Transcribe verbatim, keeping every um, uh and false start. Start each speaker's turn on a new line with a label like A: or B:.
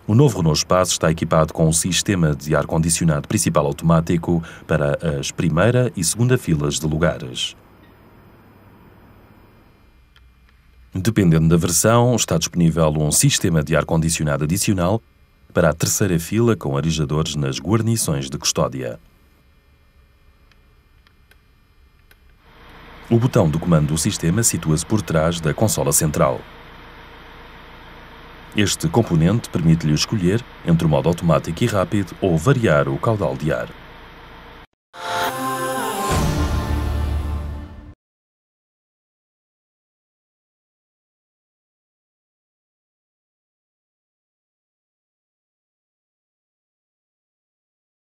A: O novo Renault Espaço está equipado com um sistema de ar-condicionado principal automático para as primeira e segunda filas de lugares. Dependendo da versão, está disponível um sistema de ar-condicionado adicional para a terceira fila com arejadores nas guarnições de custódia. O botão do comando do sistema situa-se por trás da consola central. Este componente permite-lhe escolher entre o modo automático e rápido ou variar o caudal de ar.